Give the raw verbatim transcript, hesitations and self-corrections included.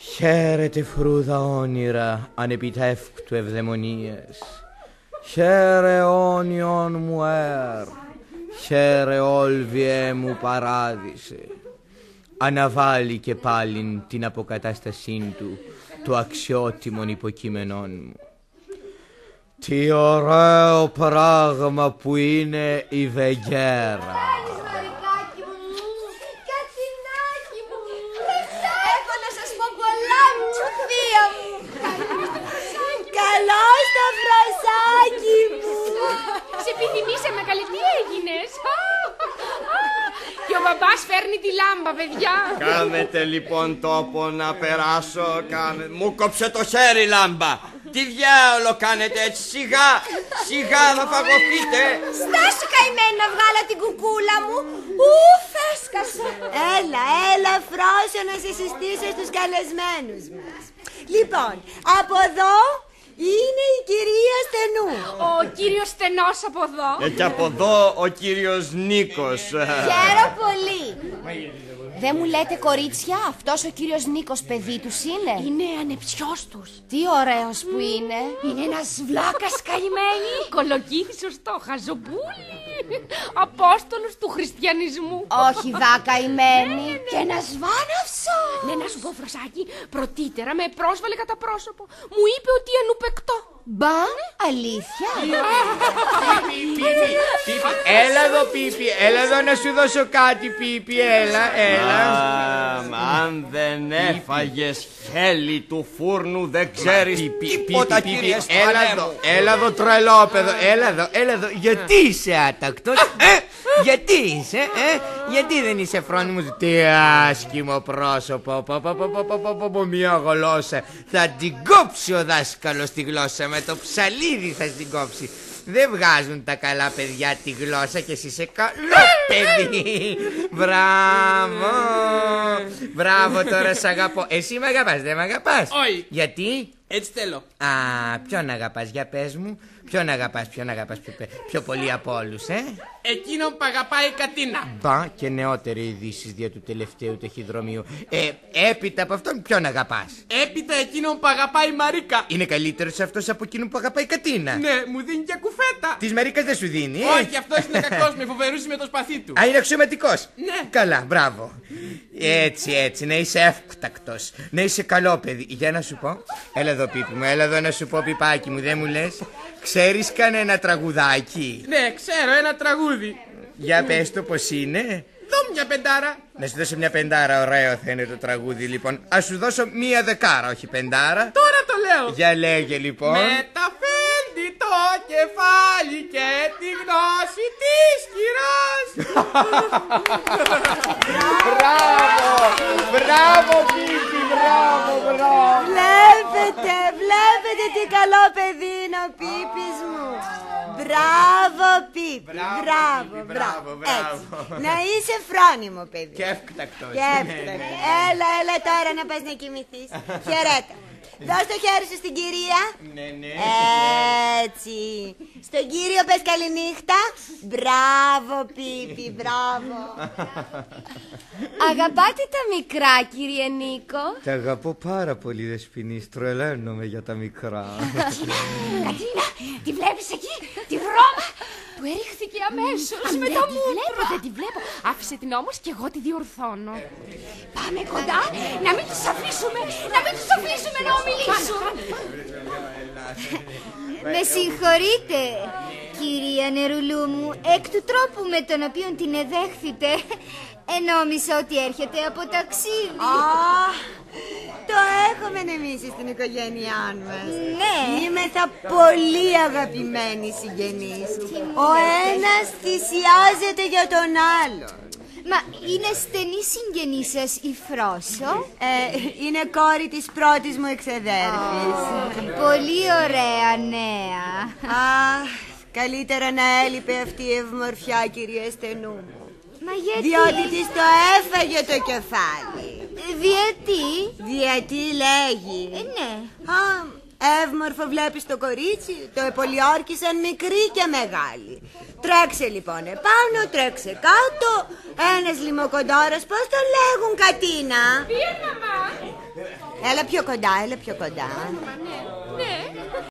Χαίρετε φρούδα όνειρα ανεπιτεύκτου ευδαιμονίες. Χαίρε όνιον μου έρ, χαίρε όλβιε μου παράδεισε. Αναβάλει και πάλιν την αποκατάστασήν του το αξιότιμον υποκείμενόν μου. Τι ωραίο πράγμα που είναι η Βεγγέρα. Καλώς το φρασάκι μου. Σε επιθυμήσαμε καλή, τι έγινες? Και ο μπαμπάς φέρνει τη λάμπα, παιδιά. Κάμετε λοιπόν τόπο να περάσω. Κάμε... Μου κόψε το χέρι λάμπα. Τι διάολο κάνετε έτσι? Σιγά, σιγά θα φαγωθείτε. Στάσου καημένη να βγάλω την κουκούλα μου. Ου, φέσκασα. Έλα, έλα Φρόσο να σε συστήσω στους καλεσμένους μας. Λοιπόν, από εδώ είναι η κυρία Στενού. Ο κύριος Στενός από εδώ. Ε, και από εδώ ο κύριος Νίκος. Χαίρο πολύ. Δεν μου λέτε κορίτσια, αυτός ο κύριος Νίκος παιδί τους είναι? Είναι ανεψιός τους. Τι ωραίος που είναι. Είναι ένας βλάκας καημένη. Κολοκύθι σωστό, χαζοπούλι. Απόστολος του χριστιανισμού. Όχι δα καημένη. Ναι, ναι. Και ένας βάναυσο. Ναι, να σου πω Φροσάκι, πρωτήτερα με πρόσβαλε κατά πρόσωπο. Μου είπε ότι ανουπεκτό. Μπα, αλήθεια? Έλα εδώ Πίπη, έλα εδώ να σου δώσω κάτι Πίπη, έλα, έλα. Αν δεν έφαγες χέλη του φούρνου δεν ξέρεις τίποτα κύριε Στεφανέ. Έλα εδώ, έλα εδώ τρελόπεδο, έλα εδώ, έλα εδώ. Γιατί είσαι άτακτος, ε, γιατί είσαι, ε, γιατί δεν είσαι φρόνιμος? Τι άσχημο πρόσωπο, μια γλώσσα. Θα την κόψει ο δάσκαλος τη γλώσσα, με το ψαλίδι θα την κόψει. Δεν βγάζουν τα καλά παιδιά τη γλώσσα και εσύ είσαι καλό παιδί. Μπράβο. Μπράβο, τώρα σ' αγαπώ. Εσύ με αγαπάς, δεν με αγαπάς? Όχι. Γιατί? Έτσι θέλω. Α, ποιον αγαπάς, για πες μου. Ποιον αγαπάς, ποιον αγαπάς πιο, πιο πολύ από όλους, ε? Εκείνον που αγαπάει η Κατίνα. Μπα, και νεότεροι ειδήσεις δια του τελευταίου ταχυδρομείου. Ε, έπειτα από αυτόν ποιον αγαπάς? Έπειτα εκείνον που αγαπάει η Μαρίκα. Είναι καλύτερος αυτός από εκείνον που αγαπάει η Κατίνα. Ναι, μου δίνει και κουφέτα. Της Μαρίκας δεν σου δίνει? Όχι, αυτός είναι κακός, με φοβερούσε με το σπαθί του. Α, είναι αξιωματικός. Ναι. Καλά, μπράβο. Έτσι, έτσι, να είσαι εύκτακτος. Να είσαι καλό παιδί. Για να σου πω. Έλα εδώ Πίπη μου, έλα εδώ να σου πω Πιπάκι μου, δεν μου λες? Ξέρεις κανένα τραγουδάκι? Ναι, ξέρω ένα τραγούδι. Για πες το πως είναι. Δώ μια πεντάρα. Να σου δώσω μια πεντάρα, ωραίο θα είναι το τραγούδι λοιπόν. Ας σου δώσω μια δεκάρα, όχι πεντάρα. Τώρα το λέω. Για λέγε λοιπόν. Μεταφέρνει το κεφάλι και τη γνώση της κυράς. Μπράβο, μπράβο Πίπη, μπράβο, μπράβο. Βλέπετε, βλέπετε τι καλό παιδί είναι ο Πίπης μου. Μπράβο Πίπη, μπράβο, μπράβο, έτσι. Να είσαι φρόνιμο παιδί. Και εύκτακτος. Και εύκτακτος. Έλα, έλα τώρα να πας να κοιμηθείς. Χαιρέτα. Δώσ' το χέρι σου στην κυρία. Ναι, ναι. Έτσι. Στον κύριο πες καληνύχτα. Μπράβο Πίπη, μπράβο. Αγαπάτε τα μικρά κύριε Νίκο? Τα αγαπώ πάρα πολύ Δεσποινής, τρελαίνομαι για τα μικρά. Κατίνα, τη βλέπεις εκεί, τη βρώμα. Του έριχθηκε αμέσως με το μούτρο. Δεν τη βλέπω, άφησε την όμως και εγώ τη διορθώνω. Πάμε κοντά, να μην τους αφήσουμε, να μην τους αφήσουμε να ομιλήσουν. Με συγχωρείτε, κυρία Νερουλού μου, εκ του τρόπου με τον οποίο την εδέχθητε, ενόμισα ότι έρχεται από ταξίδι. Αχ, το έχουμε εμείς στην οικογένειά μας. Ναι. Είμαι θα πολύ αγαπημένοι συγγενείς. Ο ένας θυσιάζεται για τον άλλο. Μα είναι στενή συγγενή σας η Φρόσο? Ε, είναι κόρη της πρώτης μου εξεδέρφης. Oh, πολύ ωραία νέα. Αχ, καλύτερα να έλειπε αυτή η ευμορφιά κυρία Στενού μου. Μα γιατί? Διότι της το έφαγε το κεφάλι. Γιατί? Γιατί λέγει. Ε, ναι. Α, εύμορφο βλέπεις το κορίτσι, το επολιόρκησαν μικρή και μεγάλη. Τρέξε λοιπόν επάνω, τρέξε κάτω. Ένας λιμοκοντόρος, πώς το λέγουν Κατίνα? Ποιο μαμά? Έλα πιο κοντά, έλα πιο κοντά. Ναι, ναι.